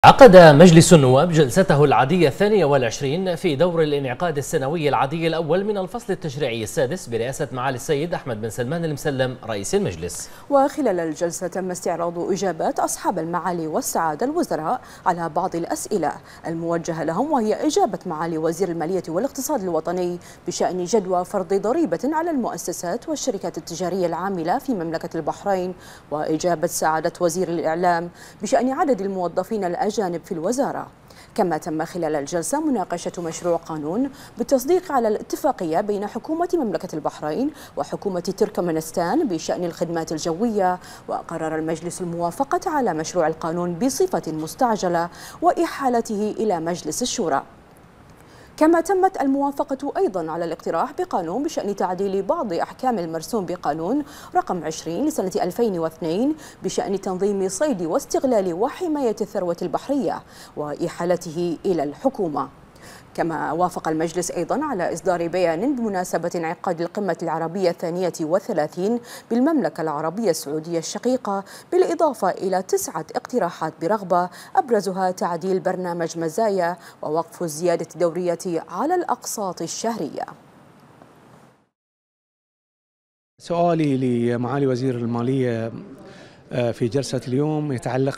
عقد مجلس النواب جلسته العادية 22 في دور الانعقاد السنوي العادي الأول من الفصل التشريعي السادس برئاسة معالي السيد أحمد بن سلمان المسلم رئيس المجلس. وخلال الجلسة تم استعراض إجابات أصحاب المعالي والسعادة الوزراء على بعض الأسئلة الموجهة لهم، وهي إجابة معالي وزير المالية والاقتصاد الوطني بشأن جدوى فرض ضريبة على المؤسسات والشركات التجارية العاملة في مملكة البحرين، وإجابة سعادة وزير الإعلام بشأن عدد الموظفين الأجانب في الوزارة. كما تم خلال الجلسة مناقشة مشروع قانون بالتصديق على الاتفاقية بين حكومة مملكة البحرين وحكومة تركمانستان بشأن الخدمات الجوية، وقرر المجلس الموافقة على مشروع القانون بصفة مستعجلة وإحالته إلى مجلس الشورى. كما تمت الموافقة أيضا على الاقتراح بقانون بشأن تعديل بعض أحكام المرسوم بقانون رقم 20 لسنة 2002 بشأن تنظيم صيد واستغلال وحماية الثروة البحرية وإحالته إلى الحكومة. كما وافق المجلس أيضا على إصدار بيان بمناسبة انعقاد القمة العربية 32 بالمملكة العربية السعودية الشقيقة، بالإضافة إلى 9 اقتراحات برغبة أبرزها تعديل برنامج مزايا ووقف الزيادة الدورية على الأقساط الشهرية. سؤالي لمعالي وزير المالية في جلسة اليوم يتعلق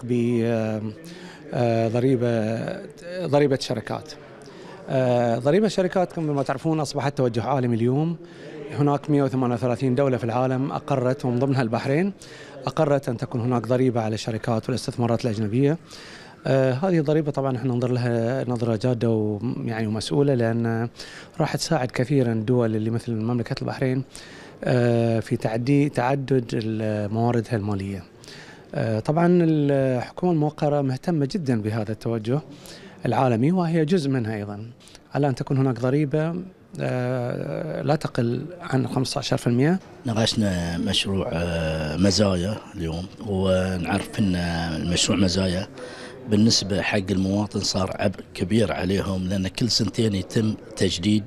بضريبة الشركات. ضريبة الشركات كما ما تعرفون أصبحت توجه عالمي اليوم. هناك 138 دولة في العالم أقرت، ومن ضمنها البحرين، أقرت أن تكون هناك ضريبة على الشركات والاستثمارات الأجنبية. هذه الضريبة طبعا احنا ننظر لها نظرة جادة ومسؤولة، لأن راح تساعد كثيرا الدول اللي مثل مملكة البحرين في تعدد مواردها المالية. طبعا الحكومة الموقرة مهتمة جدا بهذا التوجه العالمي، وهي جزء منها أيضا، على أن تكون هناك ضريبة لا تقل عن 15%. ناقشنا مشروع مزايا اليوم، ونعرف أن المشروع مزايا بالنسبة حق المواطن صار عبء كبير عليهم، لأن كل سنتين يتم تجديد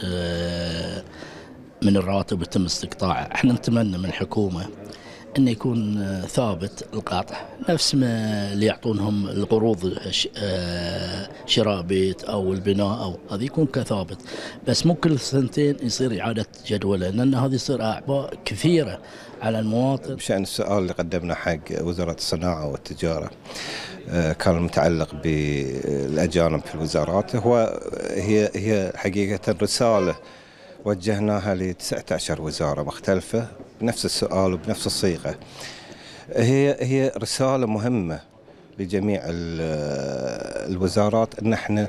من الرواتب ويتم استقطاعه. احنا نتمنى من الحكومة أن يكون ثابت القطع، نفس ما اللي يعطونهم القروض شراء بيت أو البناء، أو هذا يكون كثابت، بس مو كل سنتين يصير إعادة جدولة، لأن هذه يصير أعباء كثيرة على المواطن. بشأن السؤال اللي قدمنا حق وزارة الصناعة والتجارة كان متعلق بالأجانب في الوزارات، هي حقيقة رسالة وجهناها ل 19 وزارة مختلفة بنفس السؤال وبنفس الصيغة. هي رسالة مهمة لجميع الوزارات أن احنا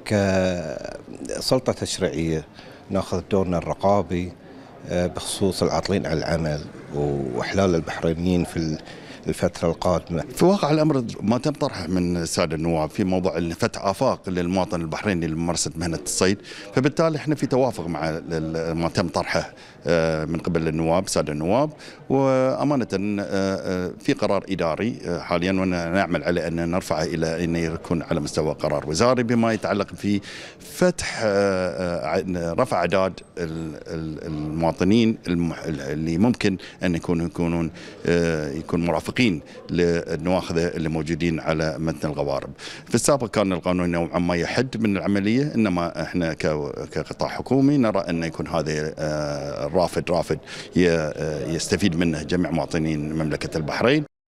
كسلطة تشريعية ناخذ دورنا الرقابي بخصوص العاطلين عن العمل وإحلال البحرينيين في الفترة القادمة. في واقع الأمر ما تم طرحه من السادة النواب في موضوع فتح آفاق للمواطن البحريني لممارسة مهنة الصيد، فبالتالي احنا في توافق مع ما تم طرحه من قبل النواب سادة النواب، وأمانة في قرار إداري حاليا ونعمل على أن نرفعه إلى أن يكون على مستوى قرار وزاري بما يتعلق في فتح رفع أعداد المواطنين اللي ممكن أن يكون مرافقين للنواخذة اللي موجودين على متن الغوارب. في السابق كان القانون نوعا ما يحد من العملية، إنما احنا كقطاع حكومي نرى أن يكون هذا رافد يستفيد منه جميع مواطنين مملكة البحرين.